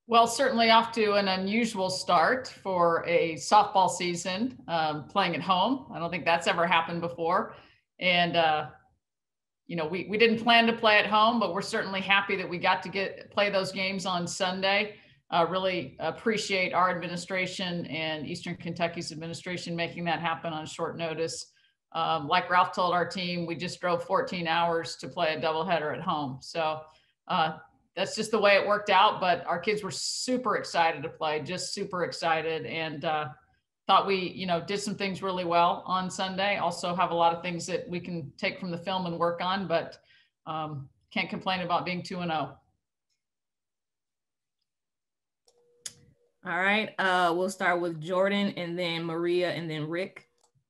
Well, certainly off to an unusual start for a softball season, playing at home. I don't think that's ever happened before. And, we didn't plan to play at home, but we're certainly happy that we got to play those games on Sunday. Really appreciate our administration and Eastern Kentucky's administration making that happen on short notice. Like Ralph told our team, we just drove 14 hours to play a doubleheader at home. So that's just the way it worked out. But our kids were super excited to play, just super excited, and thought we, did some things really well on Sunday. Also have a lot of things that we can take from the film and work on, but can't complain about being 2-0. All right, we'll start with Jordan and then Maria and then Rick.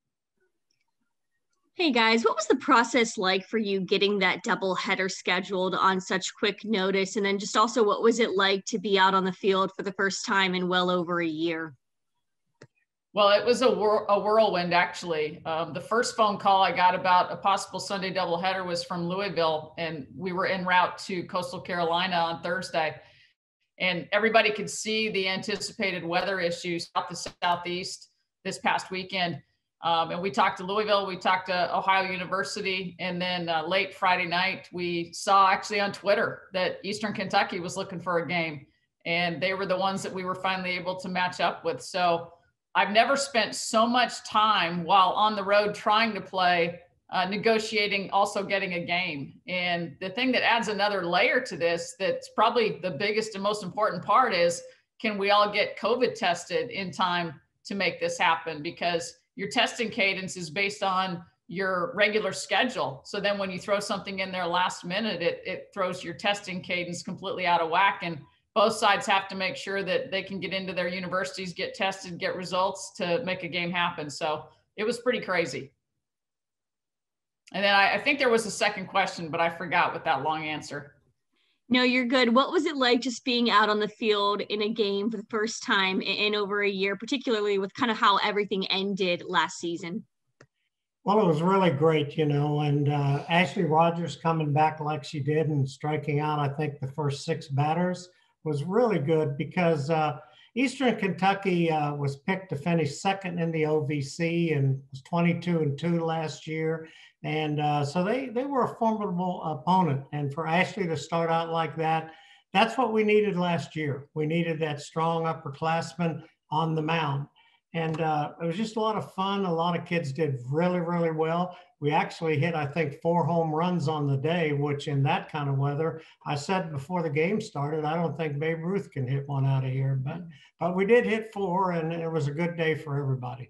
Hey guys, what was the process like for you getting that double header scheduled on such quick notice? And then just also, what was it like to be out on the field for the first time in well over a year? Well, it was a whirlwind, actually. The first phone call I got about a possible Sunday doubleheader was from Louisville, and we were en route to Coastal Carolina on Thursday. And everybody could see the anticipated weather issues out the southeast this past weekend. And we talked to Louisville, we talked to Ohio University, and then late Friday night, we saw actually on Twitter that Eastern Kentucky was looking for a game, and they were the ones that we were finally able to match up with. So I've never spent so much time while on the road trying to play, negotiating, also getting a game. And the thing that adds another layer to this, that's probably the biggest and most important part, is can we all get COVID tested in time to make this happen? Because your testing cadence is based on your regular schedule. So then when you throw something in there last minute, it throws your testing cadence completely out of whack. And both sides have to make sure that they can get into their universities, get tested, get results to make a game happen. So it was pretty crazy. And then I think there was a second question, but I forgot with that long answer. No, you're good. What was it like just being out on the field in a game for the first time in over a year, particularly with kind of how everything ended last season? Well, it was really great, and Ashley Rogers coming back like she did and striking out, I think, the first 6 batters was really good because Eastern Kentucky was picked to finish second in the OVC and was 22-2 last year. And so they were a formidable opponent. And for Ashley to start out like that, that's what we needed last year. We needed that strong upperclassman on the mound. And it was just a lot of fun. A lot of kids did really, really well. We actually hit, I think, 4 home runs on the day, which in that kind of weather, I said before the game started, I don't think Babe Ruth can hit one out of here. But we did hit 4, and it was a good day for everybody.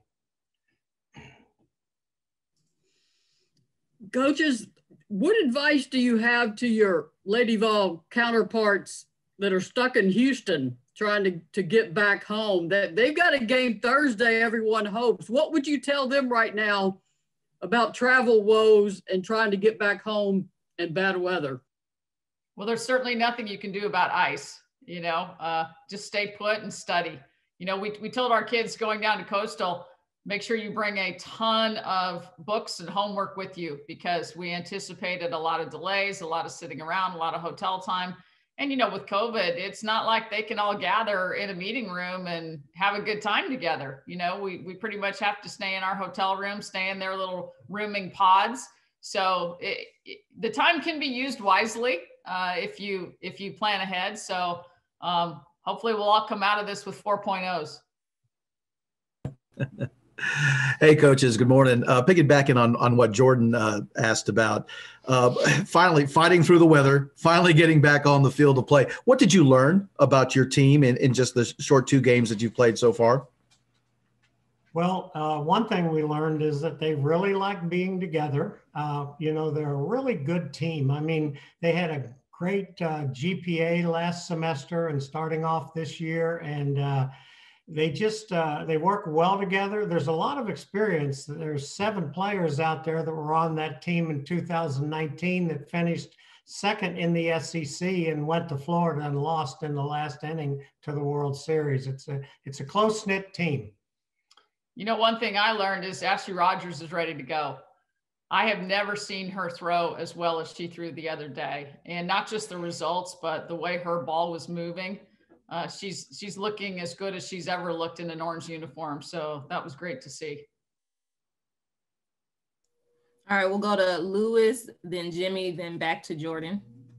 Coaches, what advice do you have to your Lady Vol counterparts that are stuck in Houston trying to get back home? That they've got a game Thursday, everyone hopes. What would you tell them right now about travel woes and trying to get back home in bad weather? Well, there's certainly nothing you can do about ice, just stay put and study. We told our kids going down to Coastal, make sure you bring a ton of books and homework with you, because we anticipated a lot of delays, a lot of sitting around, a lot of hotel time. And, with COVID, it's not like they can all gather in a meeting room and have a good time together. We pretty much have to stay in our hotel room, stay in their little rooming pods. So the time can be used wisely if you plan ahead. So hopefully we'll all come out of this with 4.0s. Hey, coaches, good morning. Piggybacking on what Jordan asked about, finally fighting through the weather, finally getting back on the field to play. What did you learn about your team in just the short 2 games that you've played so far? Well, one thing we learned is that they really like being together. They're a really good team. I mean, they had a great GPA last semester and starting off this year, and they work well together. There's a lot of experience. There's 7 players out there that were on that team in 2019 that finished second in the SEC and went to Florida and lost in the last inning to the World Series. It's a close-knit team. One thing I learned is Ashley Rogers is ready to go. I have never seen her throw as well as she threw the other day. And not just the results, but the way her ball was moving. she's looking as good as she's ever looked in an orange uniform. So that was great to see. All right, we'll go to Lewis, then Jimmy, then back to Jordan.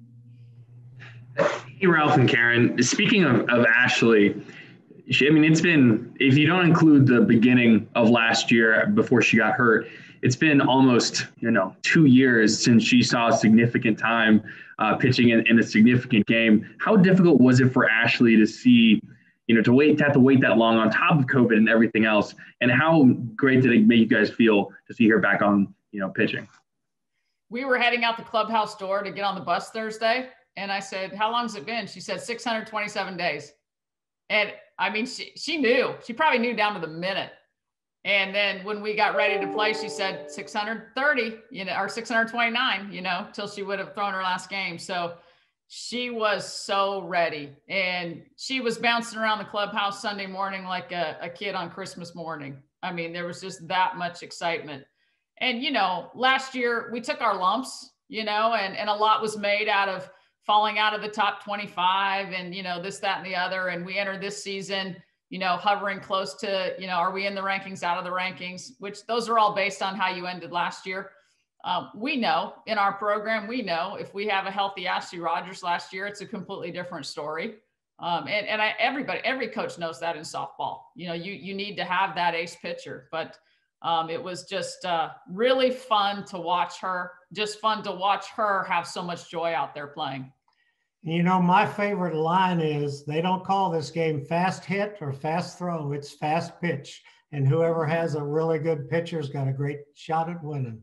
Hey, Ralph and Karen. Speaking of Ashley, it's been, if you don't include the beginning of last year before she got hurt, it's been almost 2 years since she saw significant time pitching in a significant game. How difficult was it for Ashley to see, to have to wait that long on top of COVID and everything else? And how great did it make you guys feel to see her back on, pitching? We were heading out the clubhouse door to get on the bus Thursday. And I said, how long has it been? She said 627 days. And I mean, she knew. She probably knew down to the minute. And then when we got ready to play, she said 630, or 629, till she would have thrown her last game. So she was so ready. And she was bouncing around the clubhouse Sunday morning like a kid on Christmas morning. I mean, there was just that much excitement. And, last year we took our lumps, and a lot was made out of falling out of the top 25 and, this, that, and the other. And we entered this season, hovering close to, are we in the rankings, out of the rankings, which those are all based on how you ended last year. We know in our program, if we have a healthy Ashley Rogers last year, it's a completely different story. Every coach knows that in softball, you need to have that ace pitcher, but it was just really fun to watch her, have so much joy out there playing. My favorite line is they don't call this game fast hit or fast throw. It's fast pitch. And whoever has a really good pitcher's got a great shot at winning.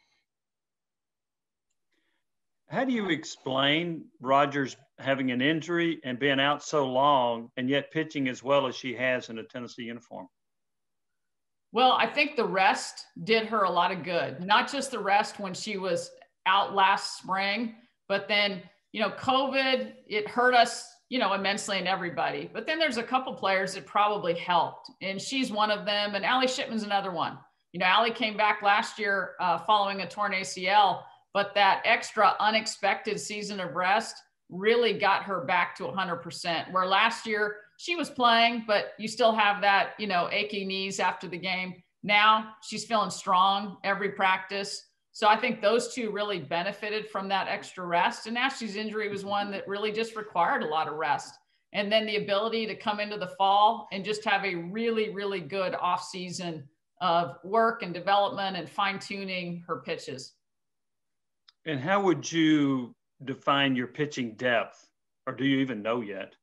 How do you explain Rogers having an injury and being out so long and yet pitching as well as she has in a Tennessee uniform? Well, I think the rest did her a lot of good, not just the rest when she was out last spring, but then, COVID, it hurt us, immensely in everybody. But then there's a couple players that probably helped, and she's one of them. And Allie Shipman's another one. Allie came back last year following a torn ACL, but that extra unexpected season of rest really got her back to 100%, where last year she was playing, but you still have that, achy knees after the game. Now she's feeling strong every practice. So I think those two really benefited from that extra rest. And Ashley's injury was one that really just required a lot of rest. And then the ability to come into the fall and just have a really, really good off season of work and development and fine tuning her pitches. And how would you define your pitching depth, or do you even know yet?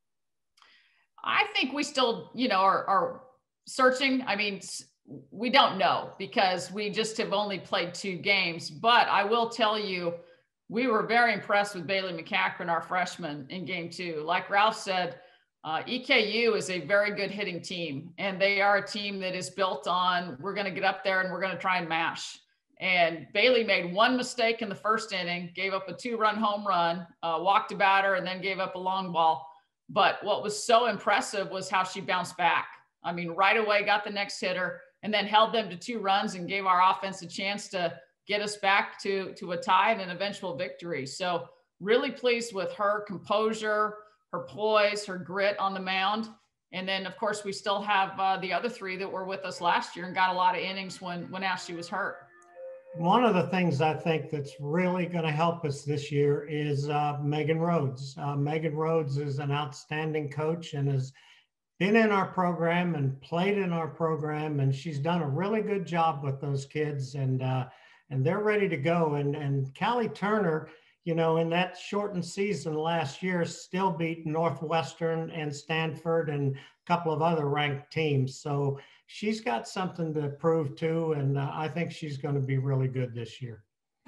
I think we still, are searching. I mean, we don't know because we just have only played 2 games, but I will tell you, we were very impressed with Bailey McCachran, our freshman, in game 2. Like Ralph said, EKU is a very good hitting team, and they are a team that is built on, we're going to get up there and we're going to try and mash. And Bailey made one mistake in the first inning, gave up a 2-run home run, walked a batter, and then gave up a long ball. But what was so impressive was how she bounced back. I mean, right away got the next hitter and then held them to 2 runs and gave our offense a chance to get us back to a tie and an eventual victory. So really pleased with her composure, her poise, her grit on the mound. And then, of course, we still have the other 3 that were with us last year and got a lot of innings when Ashley was hurt. One of the things I think that's really going to help us this year is Megan Rhodes. Megan Rhodes is an outstanding coach and has been in our program and played in our program, and she's done a really good job with those kids, and they're ready to go. And Callie Turner, in that shortened season last year, still beat Northwestern and Stanford and a couple of other ranked teams. So she's got something to prove too, and I think she's going to be really good this year.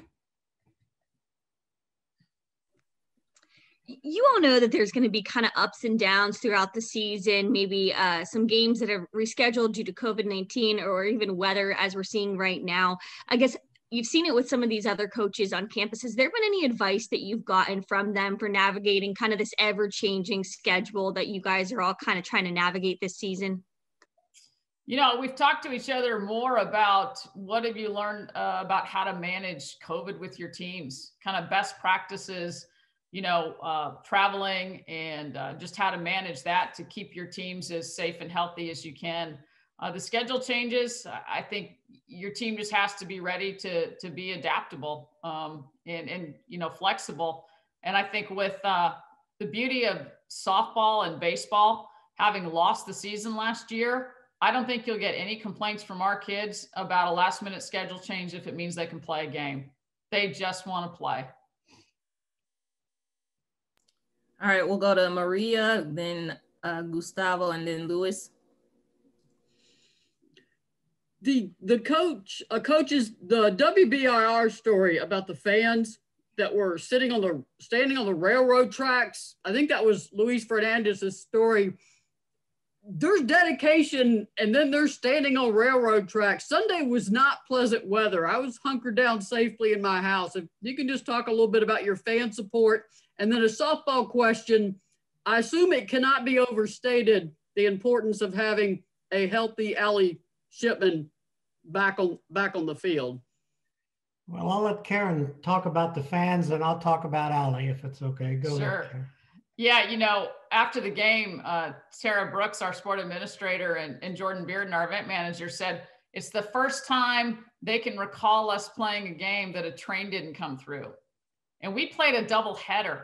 You all know that there's going to be kind of ups and downs throughout the season, maybe some games that are rescheduled due to COVID-19 or even weather, as we're seeing right now. I guess you've seen it with some of these other coaches on campus. Has there been any advice that you've gotten from them for navigating kind of this ever-changing schedule that you guys are all kind of trying to navigate this season? We've talked to each other more about what have you learned about how to manage COVID with your teams, kind of best practices. traveling and just how to manage that to keep your teams as safe and healthy as you can. The schedule changes. I think your team just has to be ready to be adaptable and flexible. And I think with the beauty of softball and baseball, having lost the season last year, I don't think you'll get any complaints from our kids about a last minute schedule change if it means they can play a game. They just want to play. All right, we'll go to Maria, then Gustavo, and then Luis. The coaches, the WBIR story about the fans that were standing on the railroad tracks. I think that was Luis Fernandez's story. There's dedication, and then they're standing on railroad tracks. Sunday was not pleasant weather. I was hunkered down safely in my house. If you can just talk a little bit about your fan support, and then a softball question. I assume it cannot be overstated the importance of having a healthy Allie Shipman back on the field. Well, I'll let Karen talk about the fans, and I'll talk about Allie if it's okay. Go sure. ahead, Karen. Yeah, after the game, Sarah Brooks, our sport administrator, and Jordan Bearden, our event manager, said it's the first time they can recall us playing a game that a train didn't come through. And we played a double header.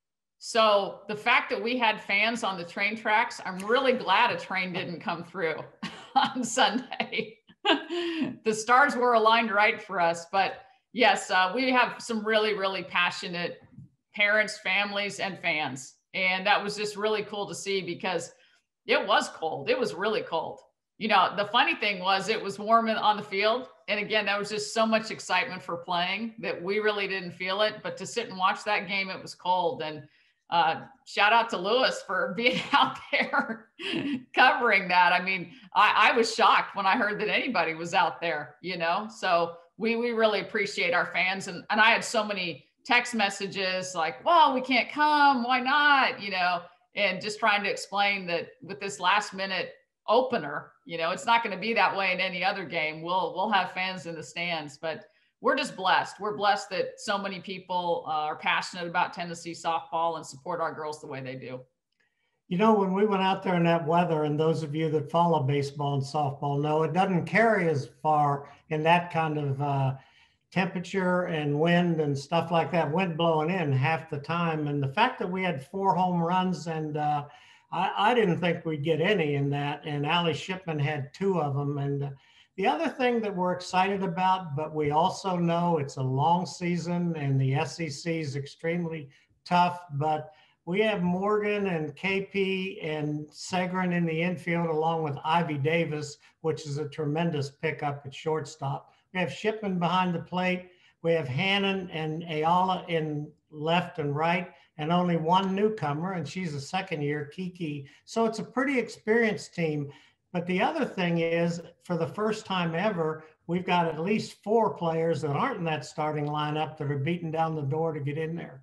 So the fact that we had fans on the train tracks, I'm really glad a train didn't come through on Sunday. The stars were aligned right for us. But yes, we have some really, really passionate parents, families, and fans. And that was just really cool to see because it was cold. It was really cold. The funny thing was it was warm on the field. And again, that was just so much excitement for playing that we really didn't feel it. But to sit and watch that game, it was cold. And shout out to Lewis for being out there covering that. I mean, I was shocked when I heard that anybody was out there, So we really appreciate our fans. And I had so many text messages like, well, we can't come. Why not? And just trying to explain that with this last minute opener, it's not going to be that way in any other game. We'll have fans in the stands, but we're just blessed. We're blessed that so many people are passionate about Tennessee softball and support our girls the way they do. When we went out there in that weather, and those of you that follow baseball and softball know it doesn't carry as far in that kind of temperature and wind and stuff like that, wind blowing in half the time. And the fact that we had 4 home runs, and I didn't think we'd get any in that, and Allie Shipman had 2 of them. And the other thing that we're excited about, but we also know it's a long season and the SEC is extremely tough, but we have Morgan and KP and Segrin in the infield, along with Ivy Davis, which is a tremendous pickup at shortstop. We have Shipman behind the plate. We have Hannon and Ayala in left and right, and only one newcomer, and she's a second-year, Kiki. So it's a pretty experienced team. But the other thing is, for the first time ever, we've got at least 4 players that aren't in that starting lineup that are beating down the door to get in there.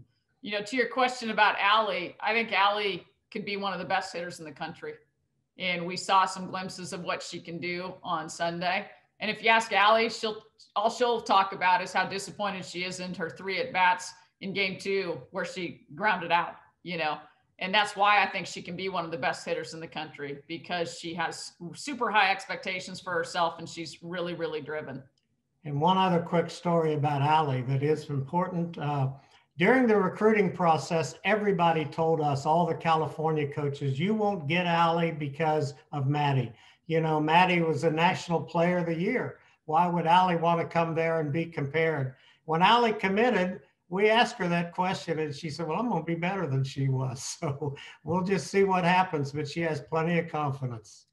To your question about Allie, I think Allie could be one of the best hitters in the country. And we saw some glimpses of what she can do on Sunday. And if you ask Allie, all she'll talk about is how disappointed she is in her 3 at-bats in game 2 where she grounded out, And that's why I think she can be one of the best hitters in the country, because she has super high expectations for herself and she's really, really driven. And one other quick story about Allie that is important. During the recruiting process, everybody told us, all the California coaches, you won't get Allie because of Maddie. Maddie was a National Player of the Year. Why would Allie want to come there and be compared? When Allie committed, we asked her that question and she said, well, I'm going to be better than she was. So we'll just see what happens, but she has plenty of confidence.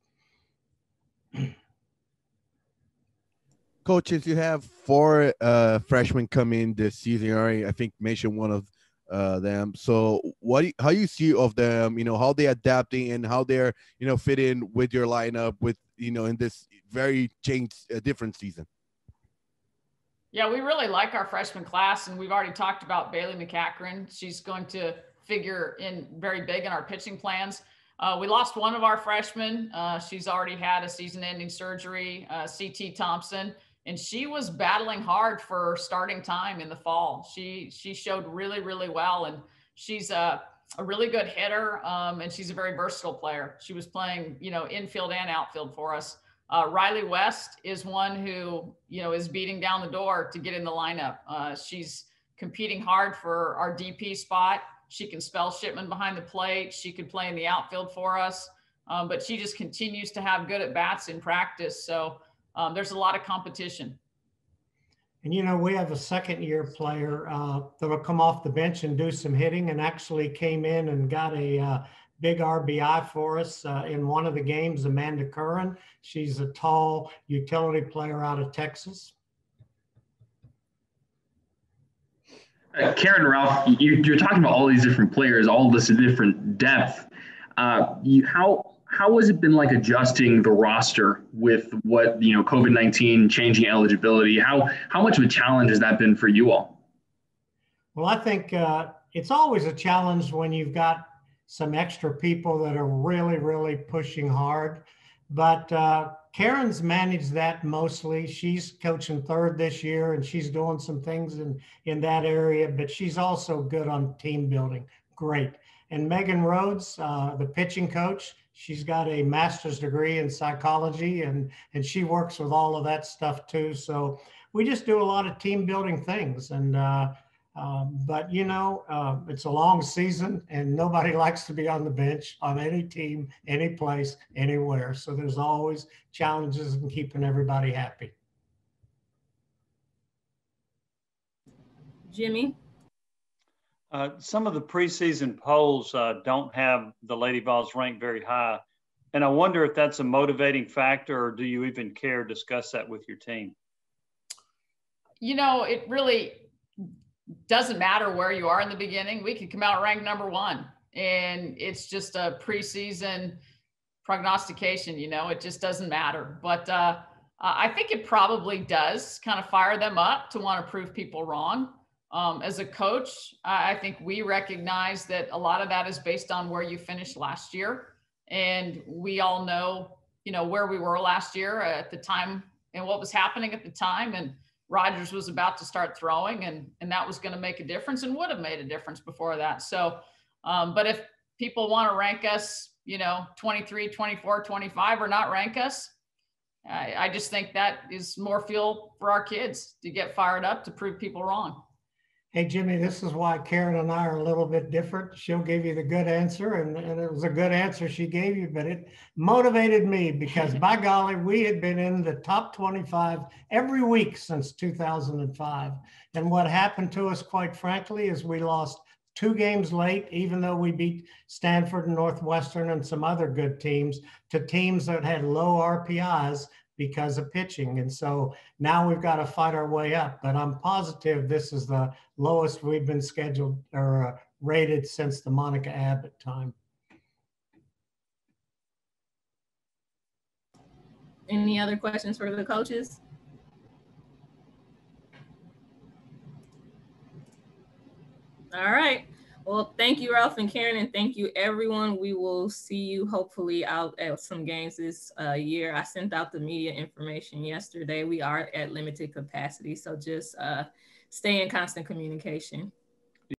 Coaches, you have 4 freshmen come in this season. You already, I think, mentioned one of them. So how you see of them, how they adapting and how they're, fit in with your lineup with, in this very different season? Yeah, we really like our freshman class, and we've already talked about Bailey McCachran. She's going to figure in very big in our pitching plans. We lost one of our freshmen. She's already had a season-ending surgery, CT Thompson, and she was battling hard for starting time in the fall. She showed really, really well, and she's a really good hitter, and she's a very versatile player. She was playing, infield and outfield for us. Riley West is one who, is beating down the door to get in the lineup. She's competing hard for our DP spot. She can spell Shipman behind the plate. She could play in the outfield for us, but she just continues to have good at-bats in practice. So there's a lot of competition. And, we have a second-year player that will come off the bench and do some hitting, and actually came in and got a big RBI for us in one of the games, Amanda Curran. She's a tall utility player out of Texas. Karen, Ralph, you're talking about all these different players, all this different depth. How has it been like adjusting the roster with what, COVID-19 changing eligibility? How much of a challenge has that been for you all? Well, I think it's always a challenge when you've got some extra people that are really, really pushing hard. But Karen's managed that mostly. She's coaching third this year, and she's doing some things in that area, but she's also good on team building. Great. And Megan Rhodes, the pitching coach, she's got a master's degree in psychology, and she works with all of that stuff too. So we just do a lot of team building things. And but it's a long season, and nobody likes to be on the bench on any team, any place, anywhere. So there's always challenges in keeping everybody happy. Jimmy? Some of the preseason polls don't have the Lady Vols ranked very high. And I wonder if that's a motivating factor, or do you even care to discuss that with your team? It really doesn't matter where you are in the beginning. We could come out ranked number 1, and it's just a preseason prognostication. It just doesn't matter. But I think it probably does kind of fire them up to want to prove people wrong. As a coach, I think we recognize that a lot of that is based on where you finished last year. And we all know, where we were last year at the time and what was happening at the time. And Rogers was about to start throwing, and that was going to make a difference, and would have made a difference before that. So, but if people want to rank us, 23, 24, 25, or not rank us, I just think that is more fuel for our kids to get fired up to prove people wrong. Hey, Jimmy, this is why Karen and I are a little bit different. She'll give you the good answer, and it was a good answer she gave you, but it motivated me because, by golly, we had been in the top 25 every week since 2005. And what happened to us, quite frankly, is we lost 2 games late, even though we beat Stanford and Northwestern and some other good teams, to teams that had low RPIs because of pitching. And so now we've got to fight our way up, but I'm positive this is the lowest we've been scheduled or rated since the Monica Abbott time. Any other questions for the coaches? All right. Well, thank you, Ralph and Karen, and thank you, everyone. We will see you hopefully out at some games this year. I sent out the media information yesterday. We are at limited capacity, so just stay in constant communication.